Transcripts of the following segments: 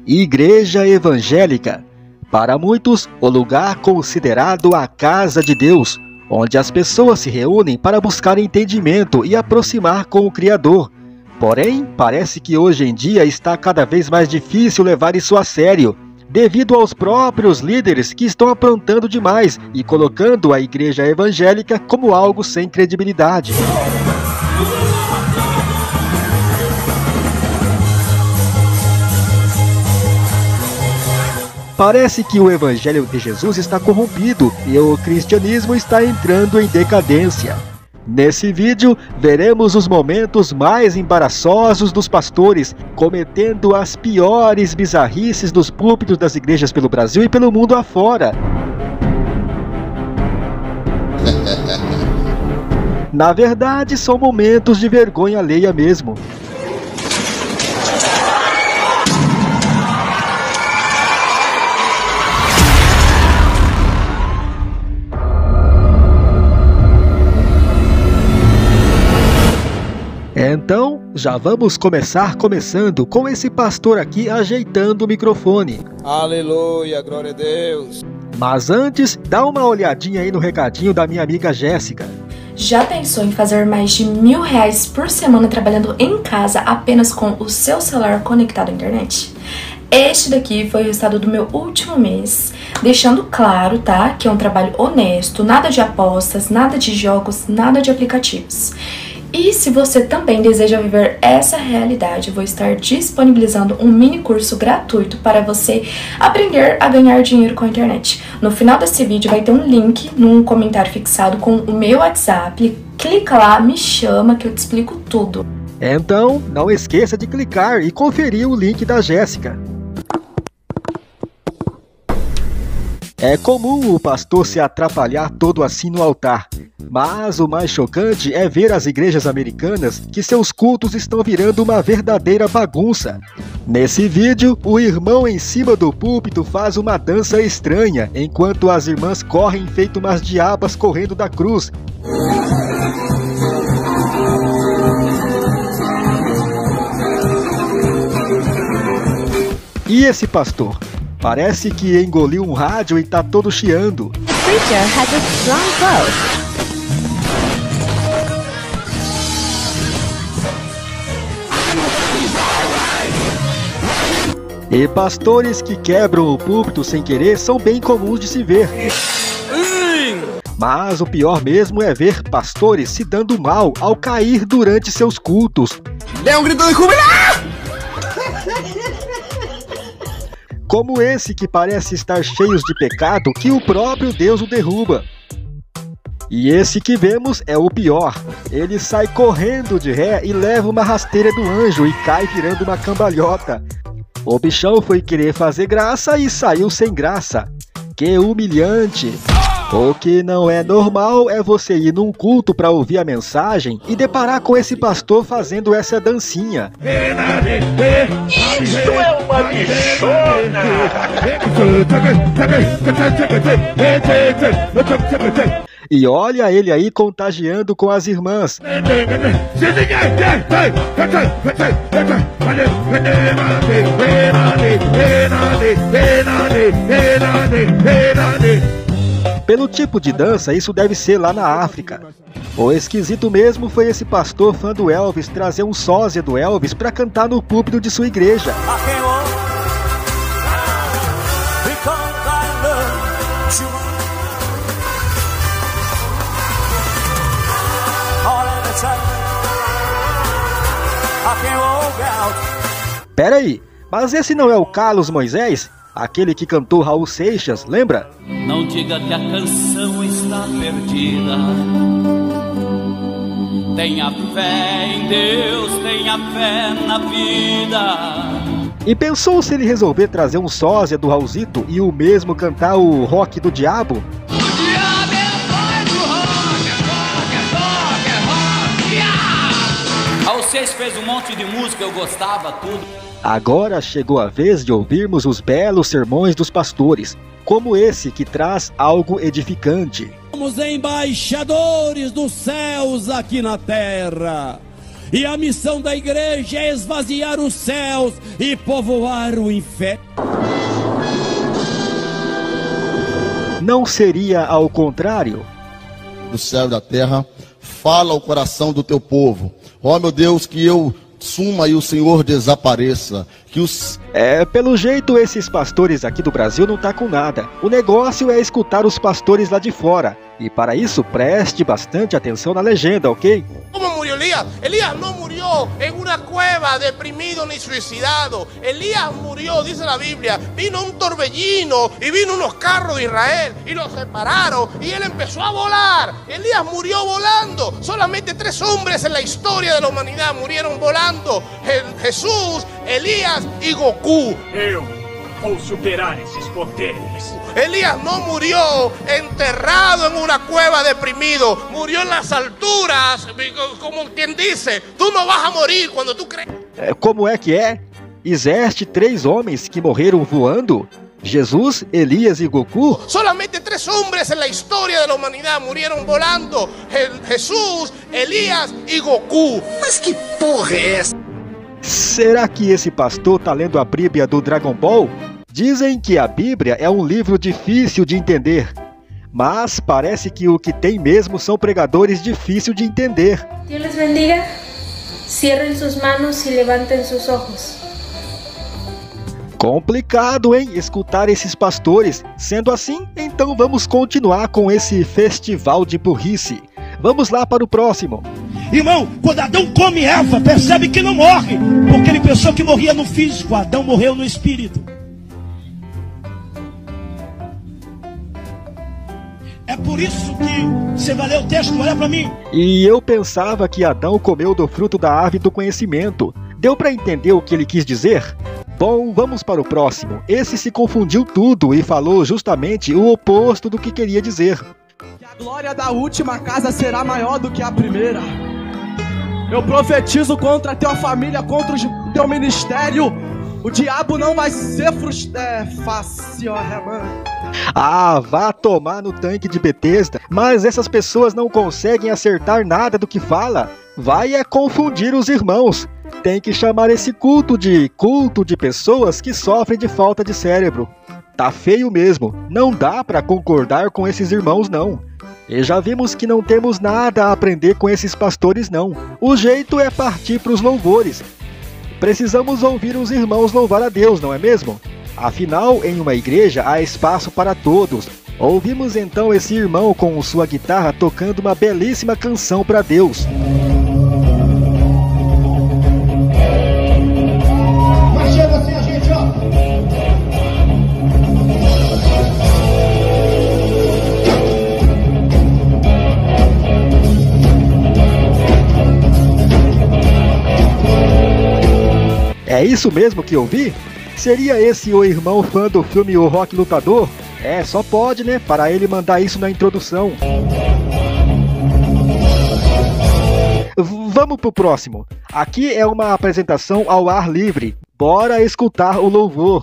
Igreja evangélica. Para muitos, o lugar considerado a casa de Deus, onde as pessoas se reúnem para buscar entendimento e aproximar com o Criador. Porém, parece que hoje em dia está cada vez mais difícil levar isso a sério, devido aos próprios líderes que estão aprontando demais e colocando a igreja evangélica como algo sem credibilidade. Parece que o Evangelho de Jesus está corrompido e o cristianismo está entrando em decadência. Nesse vídeo, veremos os momentos mais embaraçosos dos pastores, cometendo as piores bizarrices dos púlpitos das igrejas pelo Brasil e pelo mundo afora. Na verdade, são momentos de vergonha alheia mesmo. Então, já vamos começando com esse pastor aqui ajeitando o microfone. Aleluia, glória a Deus. Mas antes, dá uma olhadinha aí no recadinho da minha amiga Jéssica. Já pensou em fazer mais de R$1.000 por semana trabalhando em casa apenas com o seu celular conectado à internet? Este daqui foi o resultado do meu último mês, deixando claro, tá, que é um trabalho honesto, nada de apostas, nada de jogos, nada de aplicativos. E se você também deseja viver essa realidade, eu vou estar disponibilizando um mini curso gratuito para você aprender a ganhar dinheiro com a internet. No final desse vídeo vai ter um link num comentário fixado com o meu WhatsApp. Clica lá, me chama que eu te explico tudo. Então, não esqueça de clicar e conferir o link da Jéssica. É comum o pastor se atrapalhar todo assim no altar, mas o mais chocante é ver as igrejas americanas que seus cultos estão virando uma verdadeira bagunça. Nesse vídeo, o irmão em cima do púlpito faz uma dança estranha, enquanto as irmãs correm feito umas diabas correndo da cruz. E esse pastor? Parece que engoliu um rádio e tá todo chiando. E pastores que quebram o púlpito sem querer são bem comuns de se ver. Mas o pior mesmo é ver pastores se dando mal ao cair durante seus cultos. Dê um grito de júbilo! Como esse que parece estar cheios de pecado que o próprio Deus o derruba. E esse que vemos é o pior. Ele sai correndo de ré e leva uma rasteira do anjo e cai virando uma cambalhota. O bichão foi querer fazer graça e saiu sem graça. Que humilhante! O que não é normal é você ir num culto para ouvir a mensagem e deparar com esse pastor fazendo essa dancinha. Isso é uma bichona! E olha ele aí contagiando com as irmãs. Pelo tipo de dança, isso deve ser lá na África. O esquisito mesmo foi esse pastor fã do Elvis trazer um sósia do Elvis para cantar no púlpito de sua igreja. Pera aí, mas esse não é o Carlos Moisés? Aquele que cantou Raul Seixas, lembra? Não diga que a canção está perdida. Tenha fé em Deus, tenha fé na vida. E pensou se ele resolver trazer um sósia do Raulzito e o mesmo cantar o rock do diabo? Raul Seixas fez um monte de música, eu gostava, tudo. Agora chegou a vez de ouvirmos os belos sermões dos pastores, como esse que traz algo edificante. Somos embaixadores dos céus aqui na terra. E a missão da igreja é esvaziar os céus e povoar o inferno. Não seria ao contrário? Do céu e da terra, fala ao coração do teu povo. Ó meu Deus, que eu suma e o Senhor desapareça. Que os... Pelo jeito esses pastores aqui do Brasil não tá com nada. O negócio é escutar os pastores lá de fora. E para isso, preste bastante atenção na legenda, ok? ¿Cómo murió Elías? Elías no murió en una cueva, deprimido ni suicidado. Elías murió, dice la Biblia, vino un torbellino y vino unos carros de Israel y los separaron y él empezó a volar. Elías murió volando. Solamente 3 hombres en la historia de la humanidad murieron volando. Jesús, Elías y Goku. Eu vou superar esses poderes. Elías no murió enterrado en una cueva deprimido, murió en las alturas, como quien dice, tú no vas a morir cuando tú crees. Como é que é? Existe 3 homens que morreram voando? Jesus, Elias e Goku? Solamente 3 hombres en la historia de la humanidad murieron volando. Jesús, Elías y Goku. Mas que porra é essa? Será que esse pastor tá lendo a Bíblia do Dragon Ball? Dizem que a Bíblia é um livro difícil de entender, mas parece que o que tem mesmo são pregadores difíceis de entender. Deus les bendiga, cierren sus manos e levantem sus ojos. Complicado, hein? Escutar esses pastores. Sendo assim, então vamos continuar com esse festival de burrice. Vamos lá para o próximo. Irmão, quando Adão come Eva, percebe que não morre, porque ele pensou que morria no físico. Adão morreu no espírito. É por isso que você vai ler o texto, olha pra mim. E eu pensava que Adão comeu do fruto da árvore do conhecimento. Deu pra entender o que ele quis dizer? Bom, vamos para o próximo. Esse se confundiu tudo e falou justamente o oposto do que queria dizer. A glória da última casa será maior do que a primeira. Eu profetizo contra a tua família, contra o teu ministério. O diabo não vai ser fácil, mano. Ah, vá tomar no tanque de Betesda. Mas essas pessoas não conseguem acertar nada do que fala. Vai confundir os irmãos. Tem que chamar esse culto de pessoas que sofrem de falta de cérebro. Tá feio mesmo. Não dá pra concordar com esses irmãos, não. E já vimos que não temos nada a aprender com esses pastores, não. O jeito é partir pros louvores. Precisamos ouvir os irmãos louvar a Deus, não é mesmo? Afinal, em uma igreja há espaço para todos. Ouvimos então esse irmão com sua guitarra tocando uma belíssima canção para Deus. Mas chega assim a gente, ó. É isso mesmo que eu vi? Seria esse o irmão fã do filme O Rock Lutador? Só pode, né? Para ele mandar isso na introdução. Vamos pro próximo. Aqui é uma apresentação ao ar livre. Bora escutar o louvor.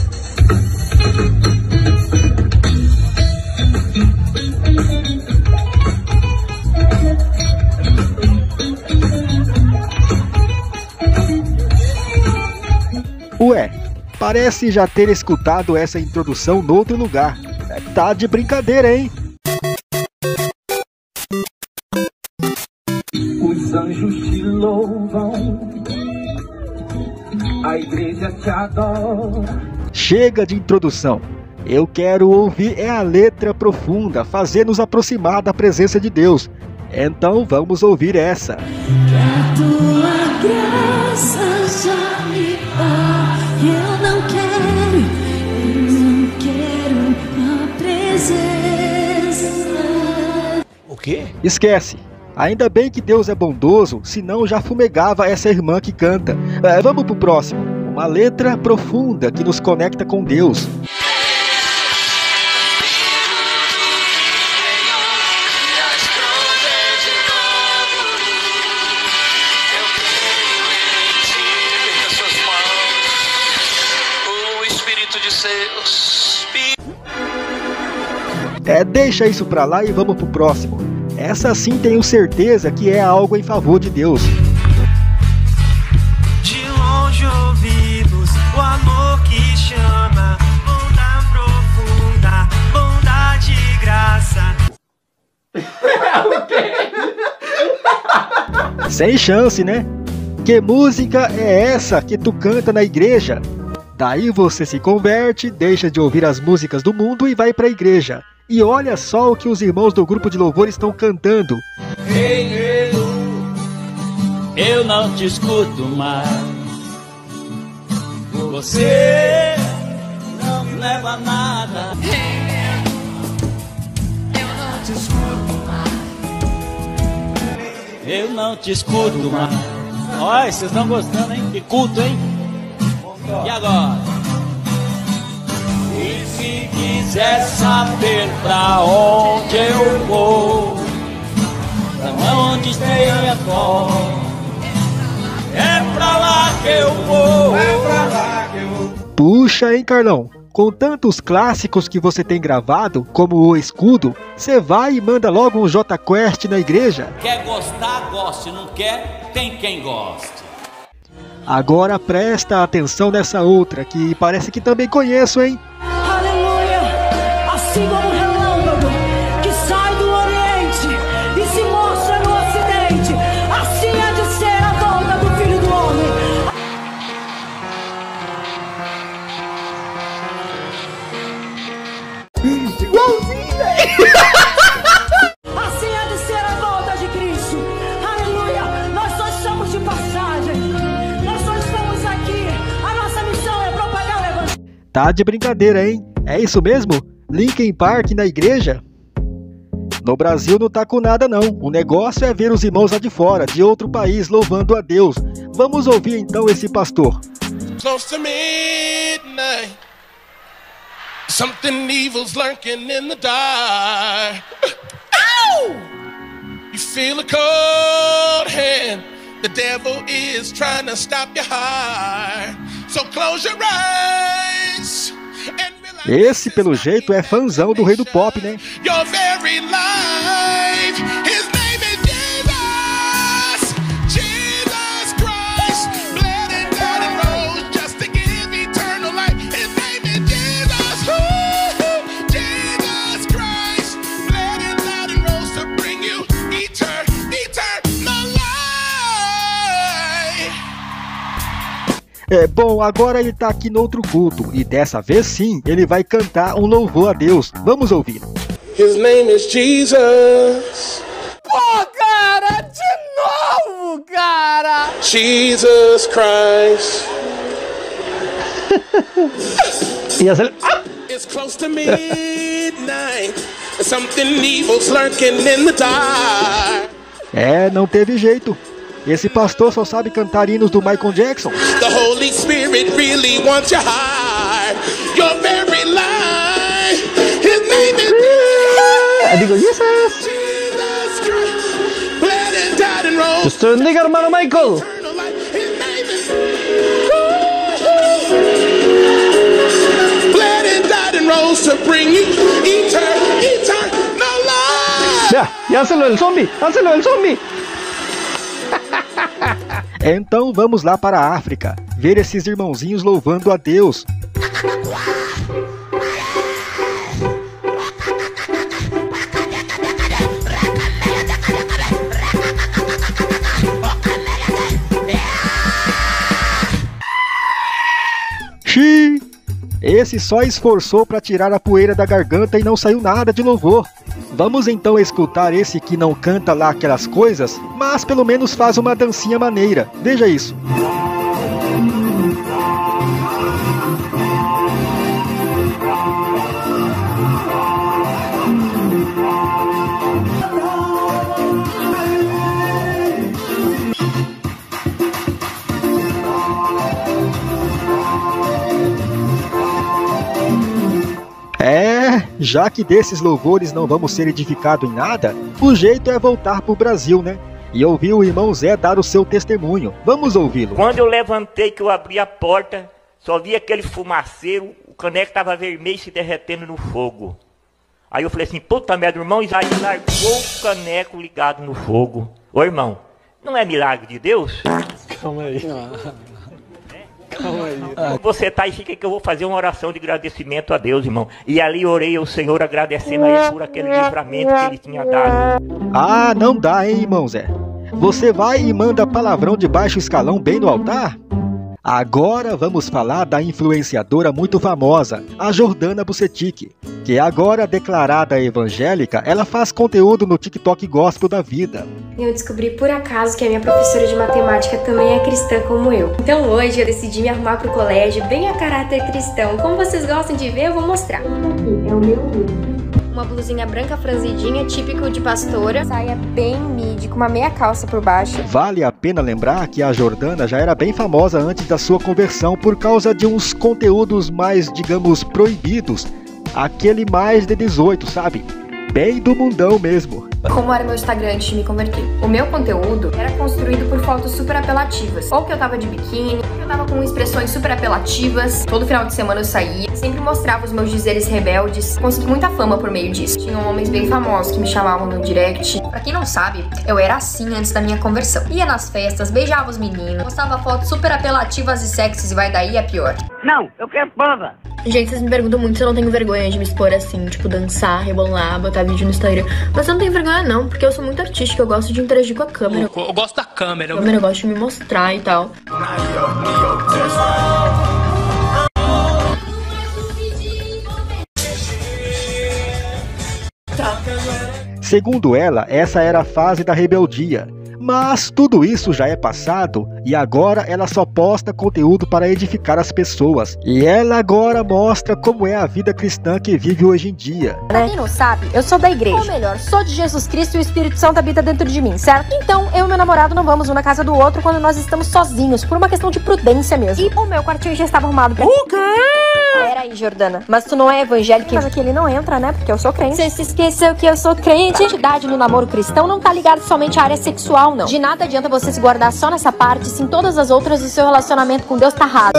Ué, parece já ter escutado essa introdução noutro lugar. Tá de brincadeira, hein? Os anjos te louvam, a igreja te adora. Chega de introdução. Eu quero ouvir a letra profunda, fazer nos aproximar da presença de Deus. Então vamos ouvir essa. Que a tua graça já me dá. Eu não quero a presença. O quê? Esquece. Ainda bem que Deus é bondoso, senão já fumegava essa irmã que canta. Vamos pro próximo. Uma letra profunda que nos conecta com Deus. Deixa isso pra lá e vamos pro próximo. Essa sim tenho certeza que é algo em favor de Deus. Sem chance, né? Que música é essa que tu canta na igreja? Daí você se converte, deixa de ouvir as músicas do mundo e vai pra igreja. E olha só o que os irmãos do grupo de louvor estão cantando. Ei, eu não te escuto mais. Você não me leva a nada. Eu não te escuto mais. Eu não te escuto mais. Olha, vocês estão gostando, hein? Que culto, hein? E agora? E se quiser saber pra onde eu vou, pra onde esteja fora, é pra lá que eu vou, é pra lá que eu vou. Puxa, hein, Carlão? Com tantos clássicos que você tem gravado, como o Escudo, você vai e manda logo um J Quest na igreja? Quer gostar, goste. Não quer, tem quem goste. Agora presta atenção nessa outra, que parece que também conheço, hein? Aleluia! Assim como um relâmpago que sai do Oriente e se mostra no Ocidente, assim há de ser a volta do Filho do Homem. Igualzinho, velho! Assim há de ser a volta de Cristo. Aleluia! Nós só estamos de passagem. Nós só estamos aqui. A nossa missão é propagar o evangelho. Tá de brincadeira, hein? É isso mesmo? Linkin Park na igreja? No Brasil não tá com nada não. O negócio é ver os irmãos lá de fora, de outro país, louvando a Deus. Vamos ouvir então esse pastor. Close to midnight, something evil's lurking in the dark. Ow! You feel a cold hand. The devil is trying to stop your heart. So close your eyes. Esse, pelo jeito, é fãzão do Rei do Pop, né? Your very life. His name is Jesus. Jesus Christ. Bled and died and rose just to give eternal life. His name is Jesus. Ooh, Jesus Christ. Bled and died and rose to bring you eternal life. É bom, agora ele tá aqui no outro culto. E dessa vez sim, ele vai cantar um louvor a Deus. Vamos ouvir. His name is Jesus. Pô, cara, de novo, cara! Jesus Christ. It's close to midnight. Something evil's lurking in the dark. É, não teve jeito. Esse pastor só sabe cantar hinos do Michael Jackson. The Holy Spirit really wants your heart. Your very life. His name is Jesus. Jesus Christ. Bled and died and rose. Just bendiga, hermano Michael. Bled and died and rose to bring you eternal life. Ya, y hácelo el zombie, hácelo el zombie. Então vamos lá para a África, ver esses irmãozinhos louvando a Deus. Xiii! Esse só esforçou para tirar a poeira da garganta e não saiu nada de louvor. Vamos então escutar esse que não canta lá aquelas coisas, mas pelo menos faz uma dancinha maneira. Veja isso. Já que desses louvores não vamos ser edificados em nada, o jeito é voltar pro Brasil, né? E ouvir o irmão Zé dar o seu testemunho. Vamos ouvi-lo. Quando eu levantei, que eu abri a porta, só vi aquele fumaceiro, o caneco tava vermelho se derretendo no fogo. Aí eu falei assim, puta merda, o irmão Isaías largou o caneco ligado no fogo. Ô irmão, não é milagre de Deus? Calma aí. Calma aí. Você tá aí, fica que eu vou fazer uma oração de agradecimento a Deus, irmão. E ali orei ao Senhor agradecendo a Ele por aquele livramento que Ele tinha dado. Ah, não dá, hein, irmão Zé? Você vai e manda palavrão de baixo escalão bem no altar? Agora vamos falar da influenciadora muito famosa, a Jordana Bucetic, que agora declarada evangélica, ela faz conteúdo no TikTok gospel da vida. Eu descobri por acaso que a minha professora de matemática também é cristã como eu. Então hoje eu decidi me arrumar pro colégio bem a caráter cristão. Como vocês gostam de ver, eu vou mostrar. Aqui é o meu look. Uma blusinha branca franzidinha, típico de pastora. Saia bem midi, com uma meia calça por baixo. Vale a pena lembrar que a Jordana já era bem famosa antes da sua conversão por causa de uns conteúdos mais, digamos, proibidos. Aquele mais de 18, sabe? Bem do mundão mesmo. Como era meu Instagram antes de me converter? O meu conteúdo era construído por fotos super apelativas. Ou que eu tava de biquíni, ou que eu tava com expressões super apelativas. Todo final de semana eu saía, sempre mostrava os meus dizeres rebeldes. Consegui muita fama por meio disso. Tinham homens bem famosos que me chamavam no direct. Pra quem não sabe, eu era assim antes da minha conversão. Ia nas festas, beijava os meninos, postava fotos super apelativas e sexys e vai daí é pior. Não, eu quero prova. Gente, vocês me perguntam muito se eu não tenho vergonha de me expor assim, tipo dançar, rebolar, botar vídeo no Instagram. Mas eu não tenho vergonha não, porque eu sou muito artística, eu gosto de interagir com a câmera. Eu gosto da câmera. Eu gosto de me mostrar e tal. Segundo ela, essa era a fase da rebeldia. Mas tudo isso já é passado e agora ela só posta conteúdo para edificar as pessoas. E ela agora mostra como é a vida cristã que vive hoje em dia. Pra quem não sabe, eu sou da igreja. Ou melhor, sou de Jesus Cristo e o Espírito Santo habita dentro de mim, certo? Então, eu e meu namorado não vamos um na casa do outro quando nós estamos sozinhos, por uma questão de prudência mesmo. E o meu quartinho já estava arrumado pra... O quê? Peraí, Jordana, mas tu não é evangélica, mas aqui ele não entra, né? Porque eu sou crente. Você se esqueceu que eu sou crente? A identidade no namoro cristão não tá ligada somente à área sexual, não. De nada adianta você se guardar só nessa parte, se em todas as outras o seu relacionamento com Deus tá errado.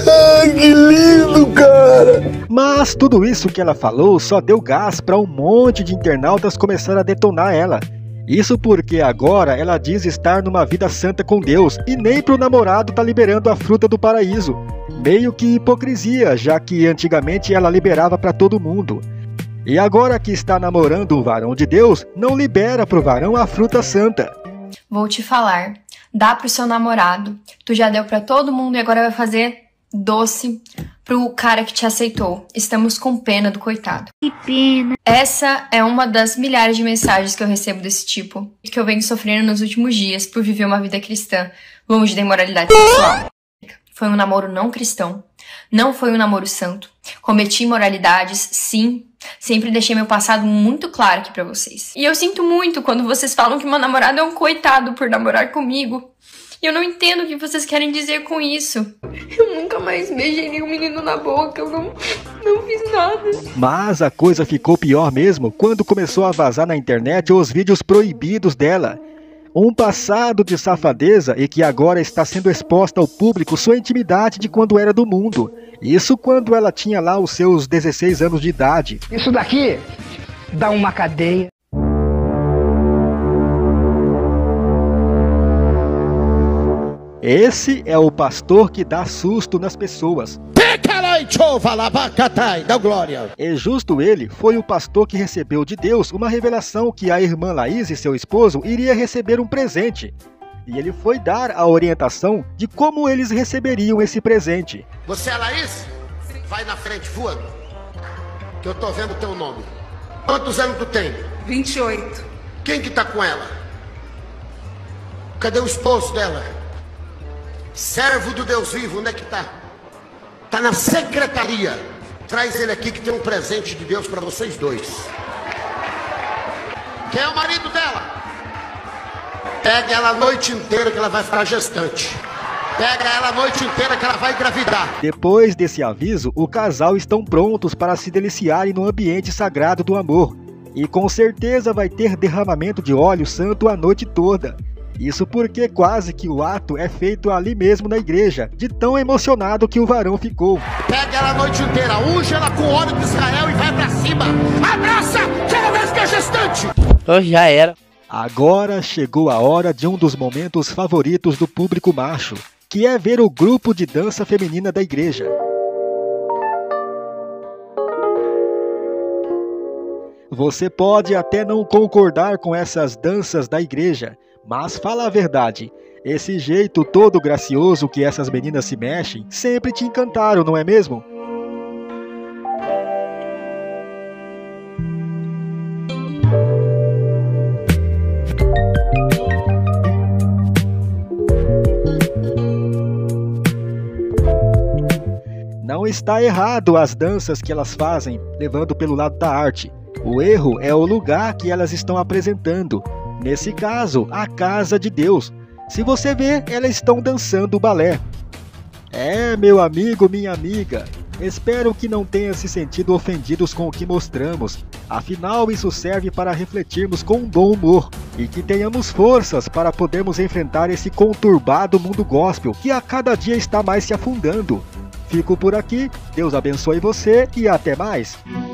Que lindo, cara! Mas tudo isso que ela falou só deu gás pra um monte de internautas começar a detonar ela. Isso porque agora ela diz estar numa vida santa com Deus e nem pro namorado tá liberando a fruta do paraíso. Meio que hipocrisia, já que antigamente ela liberava pra todo mundo. E agora que está namorando um varão de Deus, não libera pro varão a fruta santa. Vou te falar, dá pro seu namorado, tu já deu pra todo mundo e agora vai fazer doce pro cara que te aceitou. Estamos com pena do coitado. Que pena. Essa é uma das milhares de mensagens que eu recebo desse tipo, que eu venho sofrendo nos últimos dias por viver uma vida cristã, longe da imoralidade sexual. Foi um namoro não cristão, não foi um namoro santo. Cometi imoralidades, sim. Sempre deixei meu passado muito claro aqui pra vocês. E eu sinto muito quando vocês falam que meu namorado é um coitado por namorar comigo. E eu não entendo o que vocês querem dizer com isso. Eu nunca mais beijei nenhum menino na boca, eu não fiz nada. Mas a coisa ficou pior mesmo quando começou a vazar na internet os vídeos proibidos dela. Um passado de safadeza e que agora está sendo exposta ao público sua intimidade de quando era do mundo. Isso quando ela tinha lá os seus 16 anos de idade. Isso daqui dá uma cadeia. Esse é o pastor que dá susto nas pessoas. Dá glória. E justo ele foi o pastor que recebeu de Deus uma revelação que a irmã Laís e seu esposo iria receber um presente. E ele foi dar a orientação de como eles receberiam esse presente. Você é a Laís? Vai na frente, voando. Que eu tô vendo o teu nome. Quantos anos tu tem? 28. Quem que tá com ela? Cadê o esposo dela? Servo do Deus vivo, onde é que tá? Tá na secretaria. Traz ele aqui que tem um presente de Deus para vocês dois. Quem é o marido dela? Pega ela a noite inteira que ela vai ficar gestante. Pega ela a noite inteira que ela vai engravidar. Depois desse aviso, o casal estão prontos para se deliciarem no ambiente sagrado do amor. E com certeza vai ter derramamento de óleo santo a noite toda. Isso porque quase que o ato é feito ali mesmo na igreja, de tão emocionado que o varão ficou. Pega ela a noite inteira, unge ela com óleo de Israel e vai pra cima. Abraça, que ela vai ficar gestante. Já era. Agora chegou a hora de um dos momentos favoritos do público macho, que é ver o grupo de dança feminina da igreja. Você pode até não concordar com essas danças da igreja, Mas fala a verdade, esse jeito todo gracioso que essas meninas se mexem sempre te encantaram, não é mesmo? Não está errado as danças que elas fazem, levando pelo lado da arte. O erro é o lugar que elas estão apresentando. Nesse caso, a casa de Deus. Se você ver, elas estão dançando balé. Meu amigo, minha amiga, espero que não tenha se sentido ofendidos com o que mostramos. Afinal, isso serve para refletirmos com um bom humor e que tenhamos forças para podermos enfrentar esse conturbado mundo gospel que a cada dia está mais se afundando. Fico por aqui, Deus abençoe você e até mais!